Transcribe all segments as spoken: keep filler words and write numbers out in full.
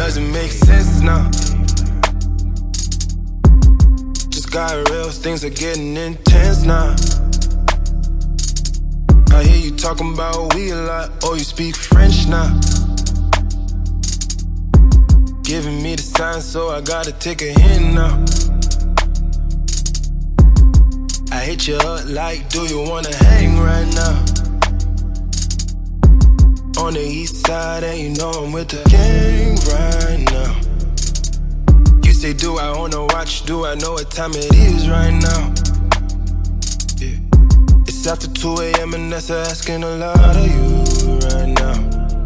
doesn't make sense now. Just got real, things are getting intense now. I hear you talking about we a lot. Oh, you speak French now. Giving me the sign, so I gotta take a hint now. I hit you up like, do you wanna hang right now? On the east side, and you know I'm with the gang right now. You say, do I own a watch? Do I know what time it is right now? Yeah. It's after two A M and that's asking a lot of you right now.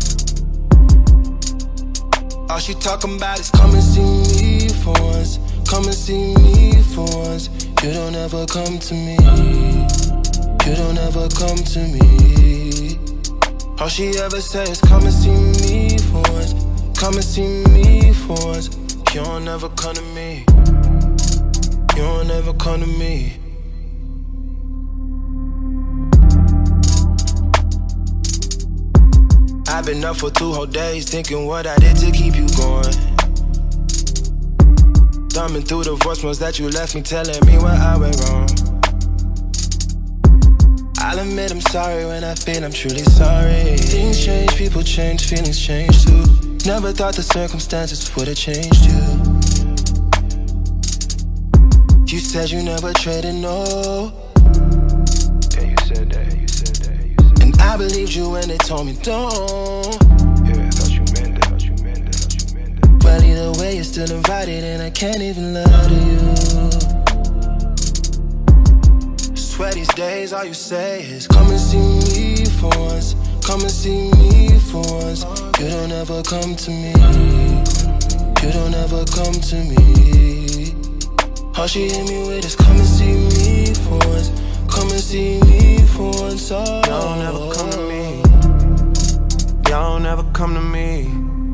All she talking about is come and see me for once. Come and see me for once. You don't ever come to me. You don't ever come to me. All she ever says is come and see me for once. Come and see me for once. You don't ever come to me. You don't ever come to me. I've been up for two whole days thinking what I did to keep you going. Thumbing through the voicemails that you left me, telling me where I went wrong. I'll admit I'm sorry when I feel I'm truly sorry. Things change, people change, feelings change too. Never thought the circumstances would have changed you. You said you never traded, no. Yeah, you said that, you said that, you said that. And I believed you when they told me don't. Yeah, I thought you meant it, thought you meant it, thought you meant it. Well, either way, you're still invited, and I can't even lie to you. Swear these days, all you say is come and see me for once. Come and see me for once. You don't ever come to me. You don't ever come to me. All she hit me with is come and see me for once. Come and see me for once. Oh, y'all never come to me. Y'all never come to me.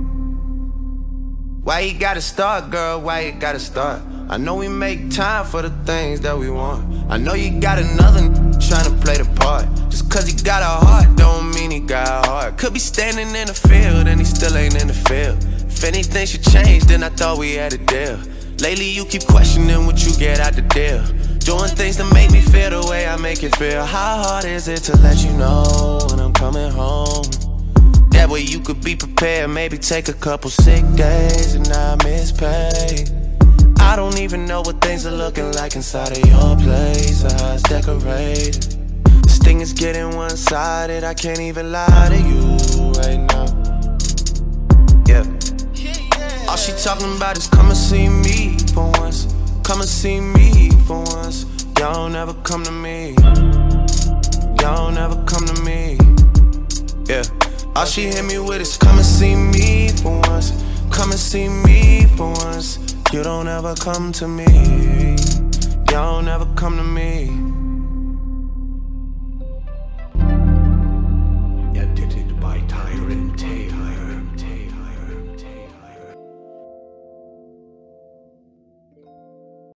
Why you gotta start, girl? Why you gotta start? I know we make time for the things that we want. I know you got another n trying to play the part. Just cause he got a heart don't mean he got a heart. Could be standing in the field and he still ain't in the field. If anything should change, then I thought we had a deal. Lately you keep questioning what you get out the deal. Doing things to make me feel the way I make it feel. How hard is it to let you know when I'm coming home? That way you could be prepared, maybe take a couple sick days and not miss pay. I don't even know what things are looking like inside of your place or how it's decorated. This thing is getting one-sided, I can't even lie to you right now. Yeah. All she talking about is come and see me for once. Come and see me for once. Y'all don't ever come to me. Y'all don't ever come to me. Yeah. All she hit me with is come and see me for once. Come and see me for once. You don't ever come to me. Y'all don't ever come to me.